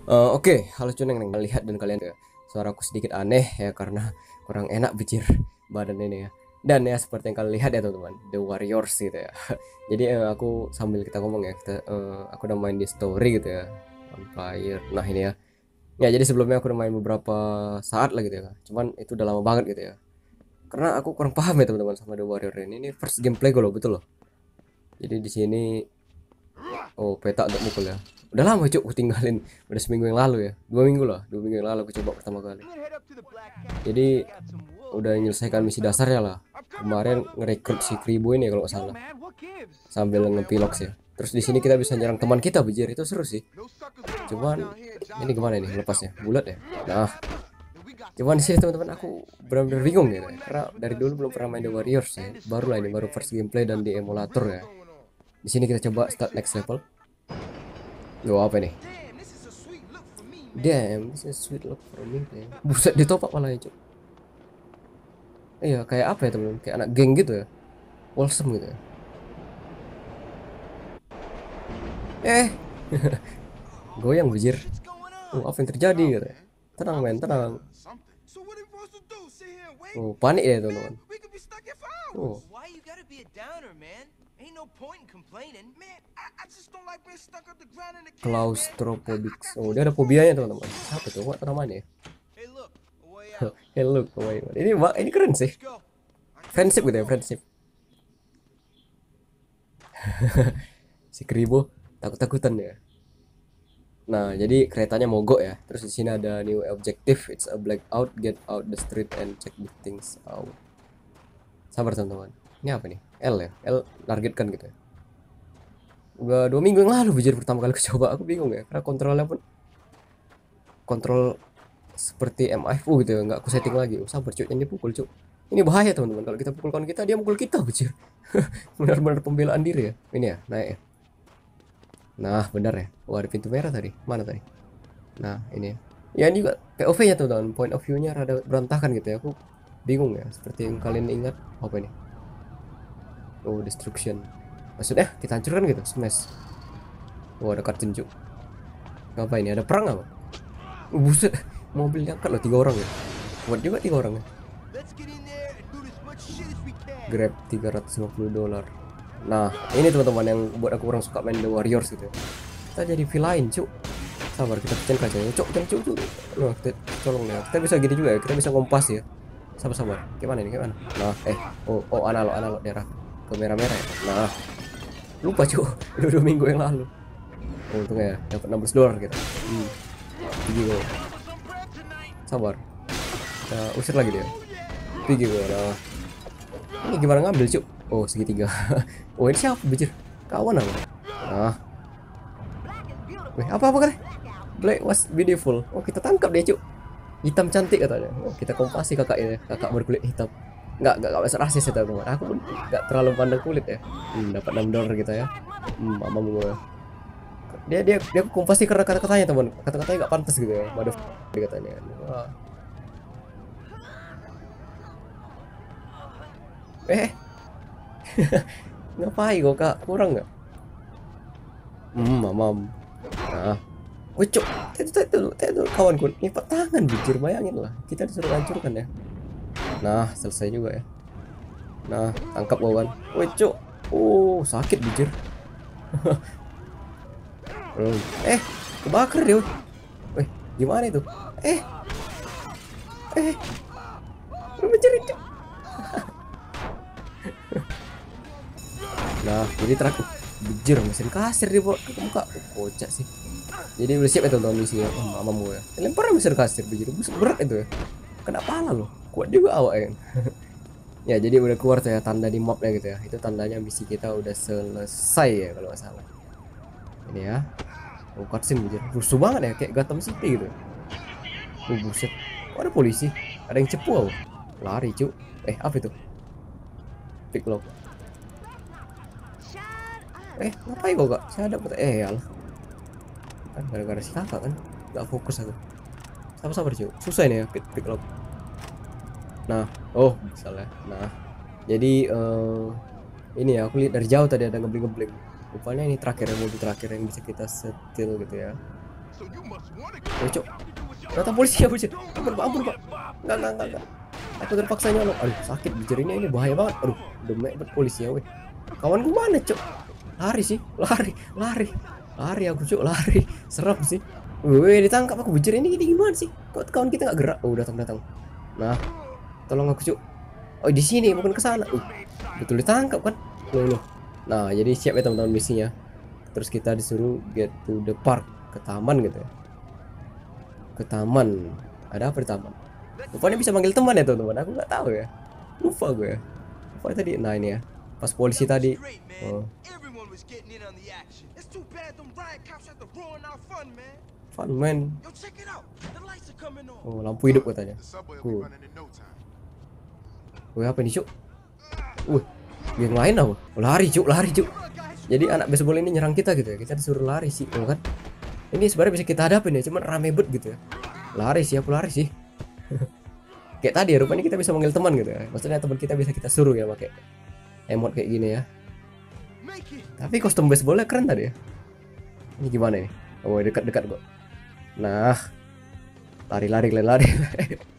Oke, halo Cuneng, lihat dan kalian ya, suaraku sedikit aneh ya karena kurang enak bicir badan ini ya. Dan ya seperti yang kalian lihat ya teman-teman, The Warriors gitu ya. Jadi aku sambil kita ngomong ya, aku udah main di story gitu ya, on fire. Nah ini ya. Ya jadi sebelumnya aku udah main beberapa saat lah gitu ya. Cuman itu udah lama banget gitu ya. Karena aku kurang paham ya teman-teman sama The Warrior ini. Ini first gameplay gue loh, betul loh. Jadi di sini oh peta untuk mukul ya. Udah lama cuk, aku tinggalin. Udah seminggu yang lalu ya. 2 minggu lah. 2 minggu yang lalu aku coba pertama kali. Jadi udah menyelesaikan misi dasarnya lah. Kemarin ngerekrut si Kribo ini kalau nggak salah. Sambil ngepilok sih. Terus di sini kita bisa nyerang teman kita bejir, itu seru sih. Cuman ini gimana nih lepasnya? Bulat ya. Nah, cuman di sini teman-teman aku benar-benar bingung ya. Karena dari dulu belum pernah main The Warriors ya. Baru lah ini baru first gameplay dan di emulator ya. Di sini kita coba start next level. Loh apa nih? Damn, this is sweet look for me. Buset ditopak malah ya, Cuk. Iya, kayak apa ya temen? Kayak anak geng gitu ya. Wholesome gitu ya. Eh, goyang bujir. Apa yang terjadi gitu ya? Tenang men, tenang. Panik ya teman-teman. Oh, claustrophobic. Oh, dia ada fobianya teman-teman. Apa tuh? What namanya? Hello, ini keren sih. Friendship gitu ya, friendship. Si Kribo takut-takutan ya. Nah, jadi keretanya mogok ya. Terus di sini ada new objective, it's a blackout, get out the street and check the things out. Sabar teman-teman. Ini apa nih? L ya? L targetkan gitu ya. Udah 2 minggu yang lalu belajar pertama kali coba, aku bingung ya. Karena kontrolnya pun kontrol seperti MIFU gitu ya, nggak aku setting lagi. Sabar cuy, yang dipukul cuy. Ini bahaya teman-teman. Kalau kita pukul kawan kita, dia mukul kita belajar. Benar-benar pembelaan diri ya. Ini ya, naik ya. Nah, benar ya. Wah, ada pintu merah tadi. Mana tadi? Nah, ini ya. Ya ini juga POV-nya tuh, teman. Point of view-nya rada berantakan gitu ya. Aku bingung ya. Seperti yang kalian ingat apa ini? Oh, destruction. Maksudnya kita hancurkan gitu, smash. Oh, ada cutscene cuk. Apa ini? Ada perang apa? Buset, mobil diangkat loh 3 orang ya. Buat juga 3 orang ya. Grab $350. Nah, ini teman-teman yang buat aku kurang suka main The Warriors gitu ya. Kita jadi villain cuk. Sabar, kita pecahin kacanya. Cuk, jangan cuk. Nah, kita colong ya. Kita bisa gini juga ya. Kita bisa ngompas ya. Sabar. Gimana ini? Gimana? Nah, oh analog daerah ke merah-merah ya. Nah, lupa cuk. Udah 2 minggu yang lalu. Oh, untungnya ya, dapat $16 kita. Pergi gue. Sabar. Kita usir lagi dia. Pergi gue. Nah, ini gimana ngambil cuk? Oh, segitiga. Oh, ini siapa bejir? Kawan apa? Nah. Apa kan? Black was beautiful. Oh, kita tangkap dia cuk. Hitam cantik katanya. Oh, kita kompasi kakaknya. Kakak berkulit hitam. Enggak masuk rasis ya teman. Aku pun enggak terlalu pandang kulit ya. Dapat $6 kita ya. Mama gue. Dia kompasi karena kata-katanya teman. Kata-katanya enggak pantas gitu ya. Waduh, dia katanya. Wah. Ngapain kok kak? Kurang nggak? Mamam. Nah, wecok. Itu kawanku. Lipat tangan bijir, bayangin lah. Kita disuruh hancurkan ya. Nah, selesai juga ya. Nah, tangkap kawan. Wecok. Oh, sakit bijir. Kebakar dia. Gimana itu? Menjerit. Nah, jadi terakhir bijir mesin kasir di muka. Kocak sih. Jadi udah siap ya teman-teman misinya. Mama gue ya. Lempar mesin kasir bijir. Berat itu ya. Kena pala loh. Kuat juga awak ya. Ya, jadi udah keluar tuh ya tanda di mapnya gitu ya. Itu tandanya misi kita udah selesai ya kalau nggak salah. Ini ya. Oh, cutscene bijir. Rusuh banget ya, kayak Gotham City gitu. Buset. Oh, ada polisi. Ada yang cepu apa? Lari, cu. Apa itu? Pick lock. Ngapain kok kak? Saya ada alah. Kan gara-gara si kakak kan. Gak fokus aku. Sabar cuy. Susah ini ya pick lock. Nah, misalnya. Nah, jadi ini ya aku lihat dari jauh tadi ada ngebling-ngebling. Rupanya ini mobil terakhir yang bisa kita setil gitu ya. Oh, cok. Datang polisi ya, bujir. Ampun, Pak. Enggak. Aku terpaksa nyolong. Aduh, sakit bujir ini bahaya banget. Aduh, demek bet polisi ya, weh. Kawan gue mana, cok? Lari sih, lari aku, cok, lari. Serem sih. Weh, ditangkap aku bujir ini gimana sih? Kok kawan kita nggak gerak? Oh, datang. Nah, tolong aku, cok. Oh, di sini bukan ke sana. Betul ditangkap kan? Loh. Nah, jadi siap ya teman-teman misinya. Terus kita disuruh get to the park, ke taman gitu ya. Ke taman. Ada apa di taman? Rupanya bisa manggil teman ya teman-teman. Aku nggak tahu ya. Lupa gue ya. Lupa tadi. Nah, ini ya. Pas polisi tadi. Oh. Fun man. Oh, lampu hidup katanya. Wih, apa nih, cuk? Wih, yang lain apa? Oh, lari cuk. Jadi anak baseball ini nyerang kita gitu ya. Kita disuruh lari sih, oh, kan? Ini sebenarnya bisa kita hadapin ya, cuman rame bet gitu ya. Aku lari sih. Kayak tadi ya, rupanya kita bisa manggil teman gitu ya. Maksudnya teman kita bisa kita suruh ya pakai emot kayak gini ya. Tapi kostum baseballnya keren tadi ya. Ini gimana nih? Oh, dekat kok. Nah, lari.